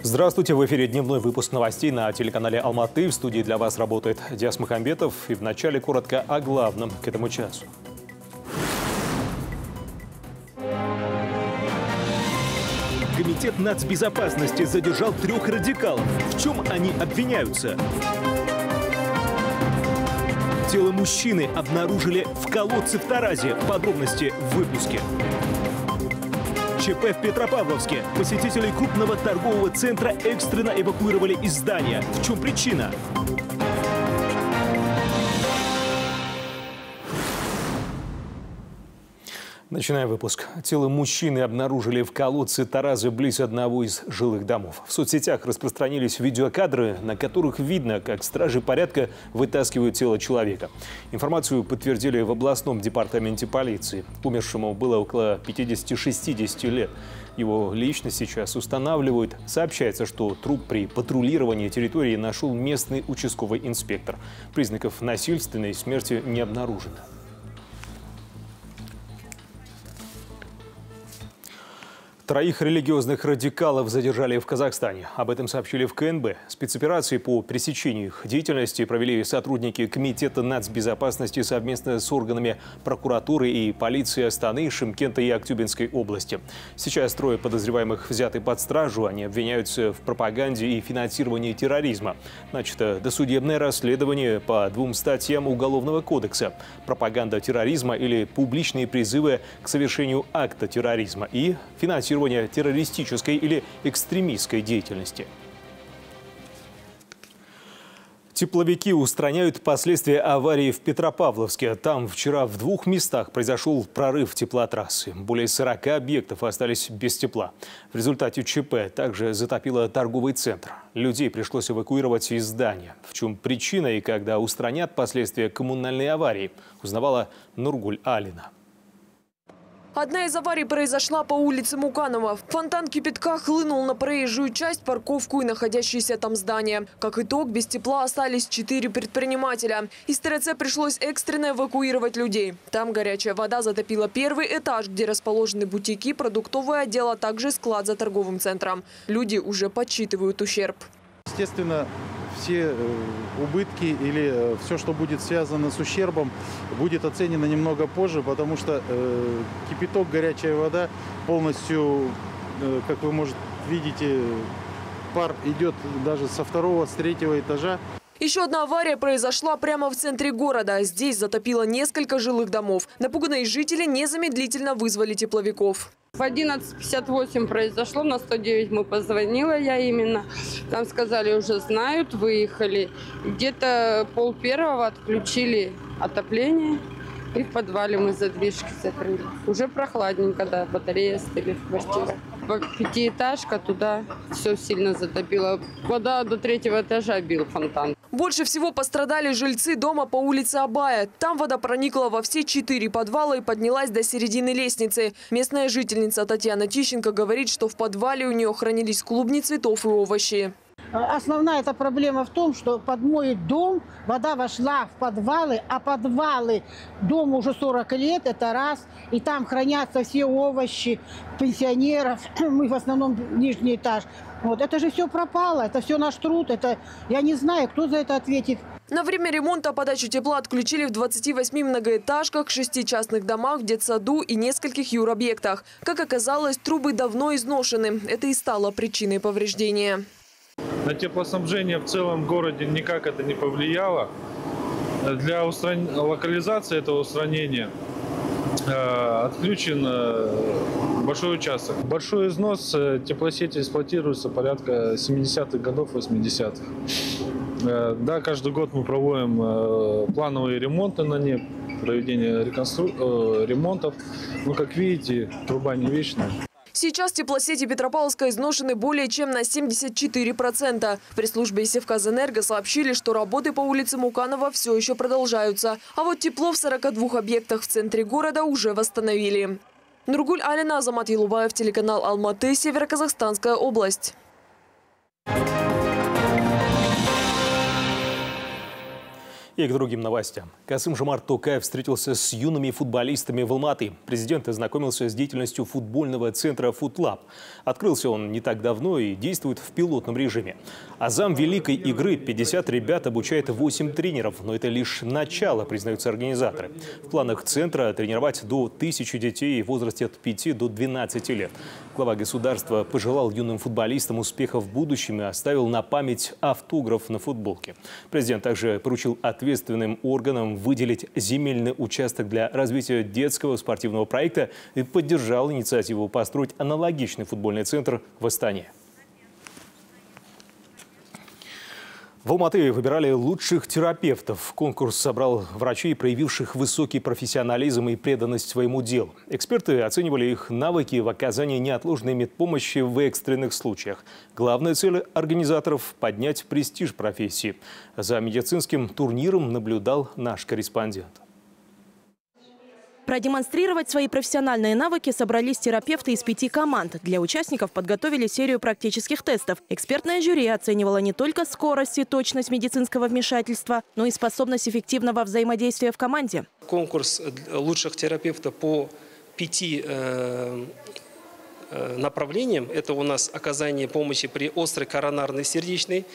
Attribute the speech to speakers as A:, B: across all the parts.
A: Здравствуйте, в эфире дневной выпуск новостей на телеканале Алматы. В студии для вас работает Диас Мухамбетов. И вначале коротко о главном к этому часу.
B: Комитет нацбезопасности задержал 3 радикалов. В чем они обвиняются? Тело мужчины обнаружили в колодце в Таразе. Подробности в выпуске. ЧП в Петропавловске. Посетителей крупного торгового центра экстренно эвакуировали из здания. В чем причина?
A: Начинаем выпуск. Тело мужчины обнаружили в колодце Таразы близ одного из жилых домов. В соцсетях распространились видеокадры, на которых видно, как стражи порядка вытаскивают тело человека. Информацию подтвердили в областном департаменте полиции. Умершему было около 50-60 лет. Его личность сейчас устанавливают. Сообщается, что труп при патрулировании территории нашел местный участковый инспектор. Признаков насильственной смерти не обнаружено. Троих религиозных радикалов задержали в Казахстане. Об этом сообщили в КНБ. Спецоперации по пресечению их деятельности провели сотрудники Комитета нацбезопасности совместно с органами прокуратуры и полиции Астаны, Шымкента и Актюбинской области. Сейчас 3 подозреваемых взяты под стражу. Они обвиняются в пропаганде и финансировании терроризма. Начато досудебное расследование по 2 статьям Уголовного кодекса: пропаганда терроризма или публичные призывы к совершению акта терроризма и финансирование террористической или экстремистской деятельности. Тепловики устраняют последствия аварии в Петропавловске. Там вчера в 2 местах произошел прорыв теплотрассы. Более 40 объектов остались без тепла. В результате ЧП также затопило торговый центр. Людей пришлось эвакуировать из здания. В чем причина и когда устранят последствия коммунальной аварии, узнавала Нургуль Алина.
C: Одна из аварий произошла по улице Муканова. Фонтан кипятка хлынул на проезжую часть, парковку и находящиеся там здания. Как итог, без тепла остались 4 предпринимателя. Из ТРЦ пришлось экстренно эвакуировать людей. Там горячая вода затопила 1-й этаж, где расположены бутики, продуктовый отдел, а также склад за торговым центром. Люди уже подсчитывают ущерб.
D: Естественно, все убытки или все, что будет связано с ущербом, будет оценено немного позже, потому что кипяток, горячая вода полностью, как вы, может, видите, пар идет даже со 2-го, с 3-го этажа.
C: Еще одна авария произошла прямо в центре города. Здесь затопило несколько жилых домов. Напуганные жители незамедлительно вызвали тепловиков.
E: В 11:58 произошло, на 109 мы позвонила, я именно. Там сказали, уже знают, выехали. Где-то 12:30 отключили отопление. И в подвале мы задвижки закрыли. Уже прохладненько, да, батарея стоит в квартире. 5-этажка, туда все сильно затопило. Вода до 3-го этажа бил фонтан.
C: Больше всего пострадали жильцы дома по улице Абая. Там вода проникла во все 4 подвала и поднялась до середины лестницы. Местная жительница Татьяна Тищенко говорит, что в подвале у нее хранились клубни цветов и овощи.
F: Основная эта проблема в том, что под мой дом вода вошла в подвалы, а подвалы дому уже 40 лет, это раз. И там хранятся все овощи пенсионеров, мы в основном нижний этаж. Вот это же все пропало, это все наш труд, это я не знаю, кто за это ответит.
C: На время ремонта подачу тепла отключили в 28 многоэтажках, 6 частных домах, в детсаду и нескольких юробъектах. Как оказалось, трубы давно изношены. Это и стало причиной повреждения.
G: На теплоснабжение в целом городе никак это не повлияло. Для локализации этого устранения отключен большой участок. Большой износ теплосети эксплуатируется порядка 70-х годов, 80-х. Да, каждый год мы проводим плановые ремонты на ней, проведение ремонтов. Но, как видите, труба не вечная.
C: Сейчас теплосети Петропавловска изношены более чем на 74%. В пресс-службе Севказэнерго сообщили, что работы по улице Муканова все еще продолжаются. А вот тепло в 42 объектах в центре города уже восстановили. Нургуль Алина, Азамат Елубаев, телеканал Алматы, Северо-Казахстанская область.
A: И к другим новостям. Касым-Жомарт Токаев встретился с юными футболистами в Алматы. Президент ознакомился с деятельностью футбольного центра «Футлаб». Открылся он не так давно и действует в пилотном режиме. Азам великой игры 50 ребят обучает 8 тренеров. Но это лишь начало, признаются организаторы. В планах центра тренировать до 1000 детей в возрасте от 5 до 12 лет. Глава государства пожелал юным футболистам успехов в будущем и оставил на память автограф на футболке. Президент также поручил ответственным органам выделить земельный участок для развития детского спортивного проекта и поддержал инициативу построить аналогичный футбольный центр в Астане. В Алматы выбирали лучших терапевтов. Конкурс собрал врачей, проявивших высокий профессионализм и преданность своему делу. Эксперты оценивали их навыки в оказании неотложной медпомощи в экстренных случаях. Главная цель организаторов – поднять престиж профессии. За медицинским турниром наблюдал наш корреспондент.
H: Продемонстрировать свои профессиональные навыки собрались терапевты из 5 команд. Для участников подготовили серию практических тестов. Экспертное жюри оценивало не только скорость и точность медицинского вмешательства, но и способность эффективного взаимодействия в команде.
I: Конкурс лучших терапевтов по 5 направлениям. Это у нас оказание помощи при острой коронарной сердечной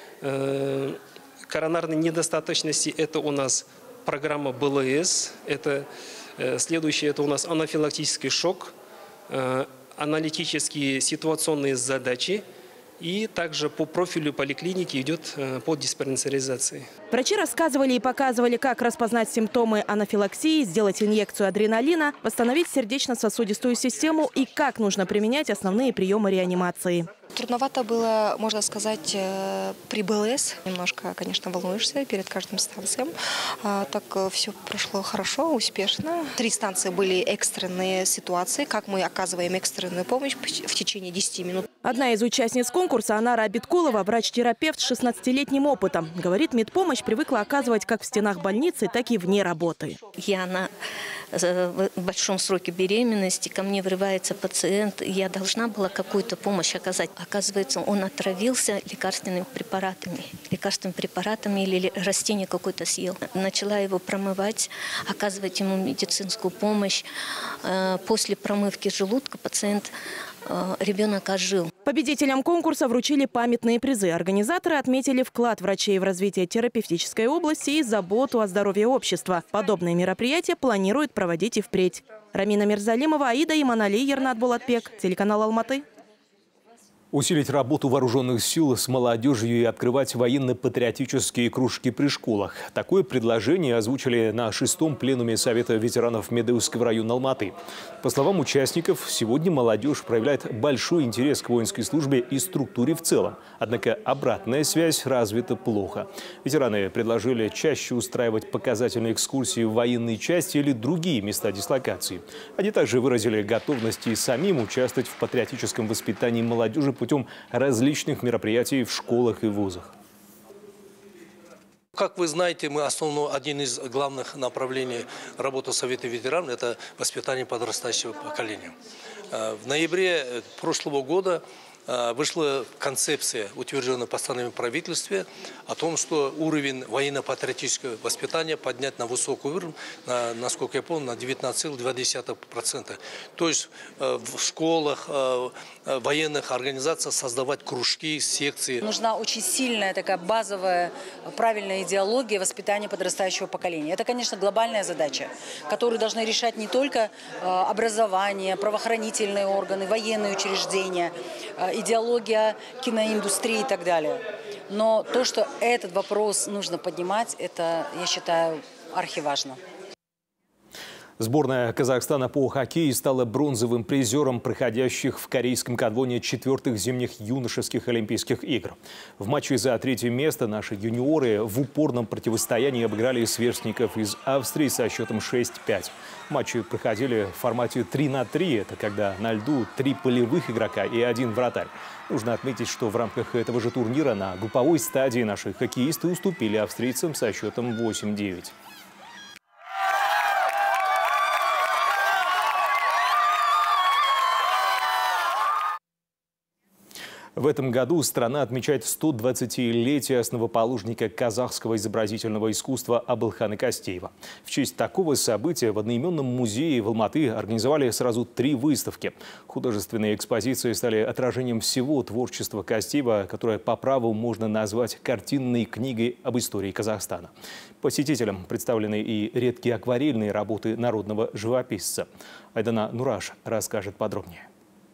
I: коронарной недостаточности. Это у нас программа БЛС. Следующее – это у нас анафилактический шок, аналитические ситуационные задачи. И также по профилю поликлиники идет по диспансеризации.
H: Врачи рассказывали и показывали, как распознать симптомы анафилаксии, сделать инъекцию адреналина, восстановить сердечно-сосудистую систему и как нужно применять основные приемы реанимации.
J: Трудновато было, можно сказать, при БЛС. Немножко, конечно, волнуешься перед каждым станцией. Так все прошло хорошо, успешно. 3 станции были экстренные ситуации, как мы оказываем экстренную помощь в течение 10 минут.
H: Одна из участниц конкурса, Анара Абиткулова, врач-терапевт с 16-летним опытом. Говорит, медпомощь привыкла оказывать как в стенах больницы, так и вне работы.
K: Я на большом сроке беременности, ко мне врывается пациент, я должна была какую-то помощь оказать. Оказывается, он отравился лекарственными препаратами или растение какое-то съел. Начала его промывать, оказывать ему медицинскую помощь. После промывки желудка ребенок ожил.
H: Победителям конкурса вручили памятные призы. Организаторы отметили вклад врачей в развитие терапевтической области и заботу о здоровье общества. Подобные мероприятия планируют проводить и впредь. Рамина Мирзалимова, Аида Иманали, Ернат Булатбек, телеканал Алматы.
A: Усилить работу вооруженных сил с молодежью и открывать военно-патриотические кружки при школах. Такое предложение озвучили на 6-м пленуме Совета ветеранов Медеузского района Алматы. По словам участников, сегодня молодежь проявляет большой интерес к воинской службе и структуре в целом. Однако обратная связь развита плохо. Ветераны предложили чаще устраивать показательные экскурсии в военные части или другие места дислокации. Они также выразили готовность и самим участвовать в патриотическом воспитании молодежи путем различных мероприятий в школах и вузах.
L: Как вы знаете, один из главных направлений работы Совета ветеранов – это воспитание подрастающего поколения. В ноябре прошлого года вышла концепция, утвержденная постановлением правительства, о том, что уровень военно-патриотического воспитания поднять на высокий уровень, насколько я помню, на 19,2%. То есть в школах, военных организациях создавать кружки, секции.
M: Нужна очень сильная такая базовая правильная идеология воспитания подрастающего поколения. Это, конечно, глобальная задача, которую должны решать не только образование, правоохранительные органы, военные учреждения, идеология киноиндустрии и так далее. Но то, что этот вопрос нужно поднимать, это, я считаю, архиважно.
A: Сборная Казахстана по хоккею стала бронзовым призером проходящих в корейском Кадвоне 4-х зимних юношеских Олимпийских игр. В матче за 3-е место наши юниоры в упорном противостоянии обыграли сверстников из Австрии со счетом 6-5. Матчи проходили в формате 3-на-3. Это когда на льду 3 полевых игрока и 1 вратарь. Нужно отметить, что в рамках этого же турнира на групповой стадии наши хоккеисты уступили австрийцам со счетом 8-9. В этом году страна отмечает 120-летие основоположника казахского изобразительного искусства Абылхана Кастеева. В честь такого события в одноименном музее в Алматы организовали сразу 3 выставки. Художественные экспозиции стали отражением всего творчества Кастеева, которое по праву можно назвать картинной книгой об истории Казахстана. Посетителям представлены и редкие акварельные работы народного живописца. Айдана Нураш расскажет подробнее.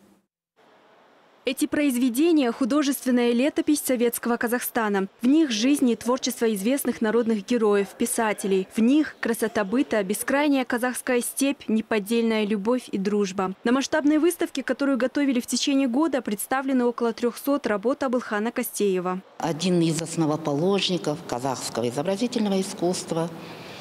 N: Эти произведения – художественная летопись советского Казахстана. В них жизнь и творчество известных народных героев, писателей. В них красота быта, бескрайняя казахская степь, неподдельная любовь и дружба. На масштабной выставке, которую готовили в течение года, представлены около 300 работ Абылхана Кастеева.
O: Один из основоположников казахского изобразительного искусства,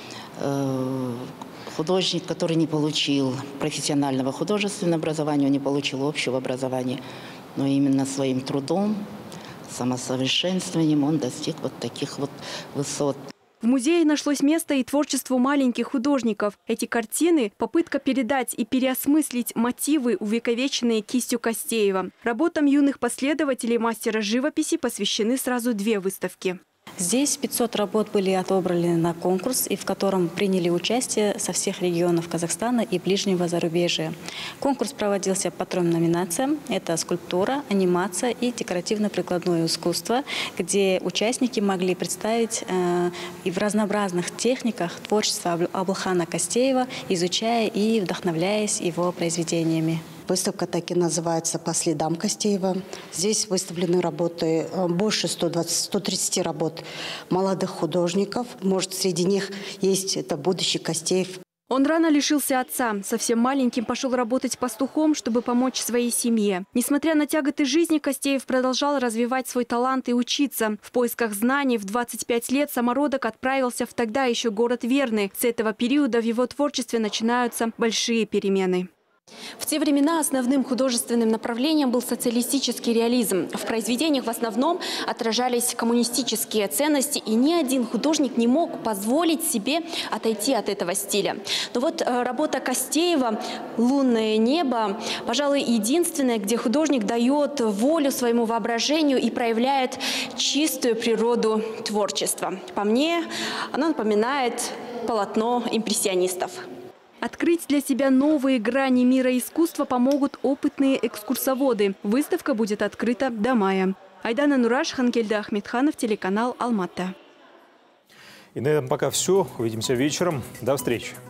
O: художник, который не получил профессионального художественного образования, не получил общего образования, но именно своим трудом, самосовершенствованием он достиг вот таких вот высот.
N: В музее нашлось место и творчеству маленьких художников. Эти картины – попытка передать и переосмыслить мотивы, увековеченные кистью Кастеева. Работам юных последователей мастера живописи посвящены сразу 2 выставки.
P: Здесь 500 работ были отобраны на конкурс, и в котором приняли участие со всех регионов Казахстана и ближнего зарубежья. Конкурс проводился по 3 номинациям. Это скульптура, анимация и декоративно-прикладное искусство, где участники могли представить и в разнообразных техниках творчество Абылхана Кастеева, изучая и вдохновляясь его произведениями.
Q: Выставка так и называется «По следам Кастеева». Здесь выставлены работы, больше 130 работ молодых художников. Может, среди них есть это будущий Кастеев.
N: Он рано лишился отца. Совсем маленьким пошел работать пастухом, чтобы помочь своей семье. Несмотря на тяготы жизни, Кастеев продолжал развивать свой талант и учиться. В поисках знаний в 25 лет самородок отправился в тогда еще город Верный. С этого периода в его творчестве начинаются большие перемены.
R: В те времена основным художественным направлением был социалистический реализм. В произведениях в основном отражались коммунистические ценности, и ни один художник не мог позволить себе отойти от этого стиля. Но вот работа Кастеева «Лунное небо», пожалуй, единственная, где художник дает волю своему воображению и проявляет чистую природу творчества. По мне, оно напоминает полотно импрессионистов.
N: Открыть для себя новые грани мира искусства помогут опытные экскурсоводы. Выставка будет открыта до мая. Айдана Нураш, Хангельда Ахмедханов, телеканал Алматы.
A: И на этом пока все. Увидимся вечером. До встречи.